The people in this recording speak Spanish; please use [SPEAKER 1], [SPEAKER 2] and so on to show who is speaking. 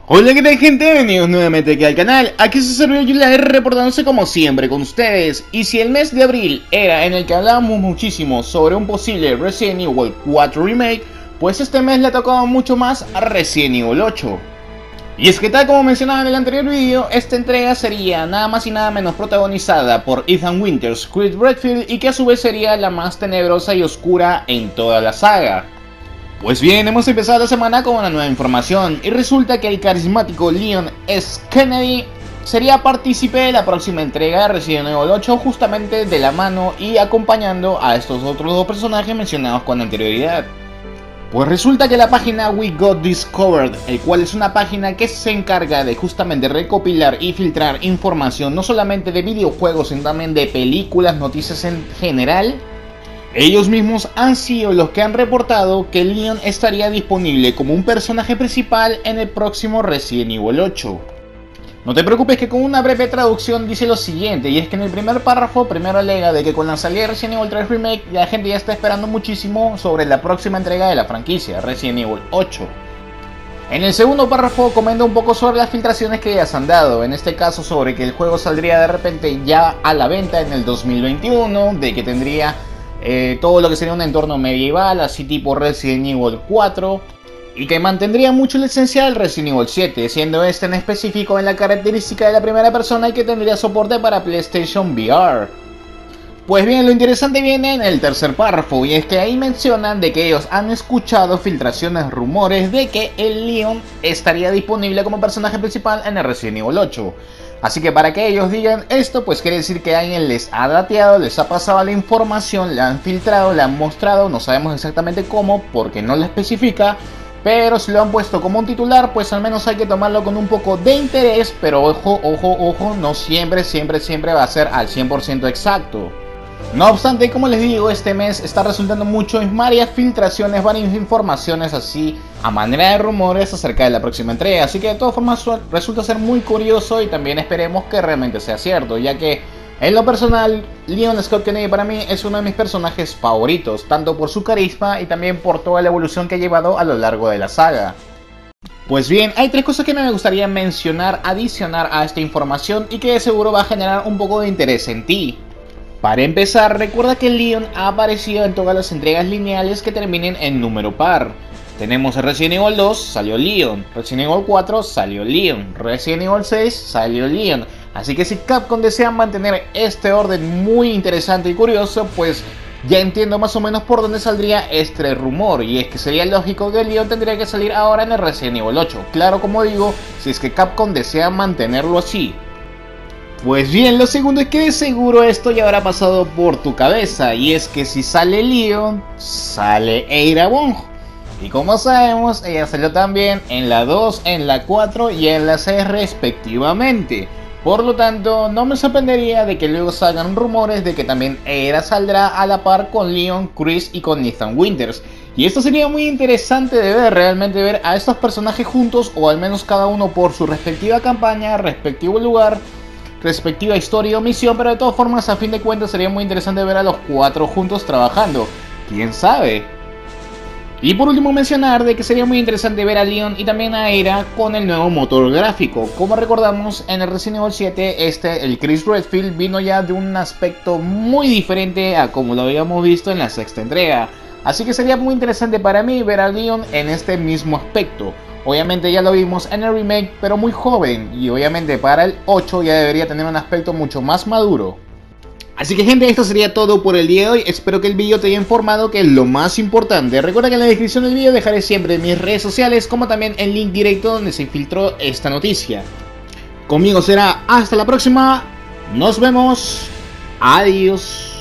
[SPEAKER 1] Hola, ¿qué tal, gente? Bienvenidos nuevamente aquí al canal. Aquí se servidor Yula reportándose como siempre con ustedes. Y si el mes de abril era en el que hablábamos muchísimo sobre un posible Resident Evil 4 Remake, pues este mes le ha tocado mucho más a Resident Evil 8. Y es que tal como mencionaba en el anterior vídeo, esta entrega sería nada más y nada menos protagonizada por Ethan Winters, Chris Redfield, y que a su vez sería la más tenebrosa y oscura en toda la saga. Pues bien, hemos empezado la semana con una nueva información y resulta que el carismático Leon S. Kennedy sería partícipe de la próxima entrega de Resident Evil 8 justamente de la mano y acompañando a estos otros dos personajes mencionados con anterioridad. Pues resulta que la página We Got Discovered, el cual es una página que se encarga de justamente recopilar y filtrar información no solamente de videojuegos sino también de películas, noticias en general, ellos mismos han sido los que han reportado que Leon estaría disponible como un personaje principal en el próximo Resident Evil 8. No te preocupes que con una breve traducción dice lo siguiente, y es que en el primer párrafo primero alega de que con la salida de Resident Evil 3 Remake la gente ya está esperando muchísimo sobre la próxima entrega de la franquicia, Resident Evil 8. En el segundo párrafo comenta un poco sobre las filtraciones que ya se han dado, en este caso sobre que el juego saldría de repente ya a la venta en el 2021, de que tendría todo lo que sería un entorno medieval, así tipo Resident Evil 4, y que mantendría mucho la esencia del Resident Evil 7, siendo este en específico en la característica de la primera persona y que tendría soporte para PlayStation VR. Pues bien, lo interesante viene en el tercer párrafo, y es que ahí mencionan de que ellos han escuchado filtraciones, rumores de que el Leon estaría disponible como personaje principal en el Resident Evil 8. Así que para que ellos digan esto, pues quiere decir que alguien les ha dateado, les ha pasado la información, la han filtrado, la han mostrado, no sabemos exactamente cómo porque no lo especifica, pero si lo han puesto como un titular, pues al menos hay que tomarlo con un poco de interés, pero ojo, no siempre va a ser al 100% exacto. No obstante, como les digo, este mes está resultando mucho en varias filtraciones, varias informaciones así a manera de rumores acerca de la próxima entrega, así que de todas formas resulta ser muy curioso y también esperemos que realmente sea cierto, ya que en lo personal Leon Scott Kennedy para mí es uno de mis personajes favoritos, tanto por su carisma y también por toda la evolución que ha llevado a lo largo de la saga. Pues bien, hay tres cosas que me gustaría mencionar, adicionar a esta información y que de seguro va a generar un poco de interés en ti. Para empezar, recuerda que Leon ha aparecido en todas las entregas lineales que terminen en número par. Tenemos Resident Evil 2, salió Leon, Resident Evil 4, salió Leon, Resident Evil 6, salió Leon. Así que si Capcom desea mantener este orden muy interesante y curioso, pues ya entiendo más o menos por dónde saldría este rumor. Y es que sería lógico que Leon tendría que salir ahora en el Resident Evil 8. Claro, como digo, si es que Capcom desea mantenerlo así. Pues bien, lo segundo es que de seguro esto ya habrá pasado por tu cabeza, y es que si sale Leon, sale Ada Wong. Y como sabemos, ella salió también en la 2, en la 4 y en la 6 respectivamente. Por lo tanto, no me sorprendería de que luego salgan rumores de que también Ada saldrá a la par con Leon, Chris y con Ethan Winters. Y esto sería muy interesante de ver, realmente ver a estos personajes juntos, o al menos cada uno por su respectiva campaña, respectivo lugar, respectiva historia o misión, pero de todas formas a fin de cuentas sería muy interesante ver a los cuatro juntos trabajando, quién sabe. Y por último mencionar de que sería muy interesante ver a Leon y también a Ada con el nuevo motor gráfico. Como recordamos en el Resident Evil 7, el Chris Redfield vino ya de un aspecto muy diferente a como lo habíamos visto en la sexta entrega. Así que sería muy interesante para mí ver a Leon en este mismo aspecto. Obviamente ya lo vimos en el remake, pero muy joven, y obviamente para el 8 ya debería tener un aspecto mucho más maduro. Así que gente, esto sería todo por el día de hoy. Espero que el vídeo te haya informado, que es lo más importante. Recuerda que en la descripción del vídeo dejaré siempre mis redes sociales, como también el link directo donde se filtró esta noticia. Conmigo será hasta la próxima. Nos vemos. Adiós.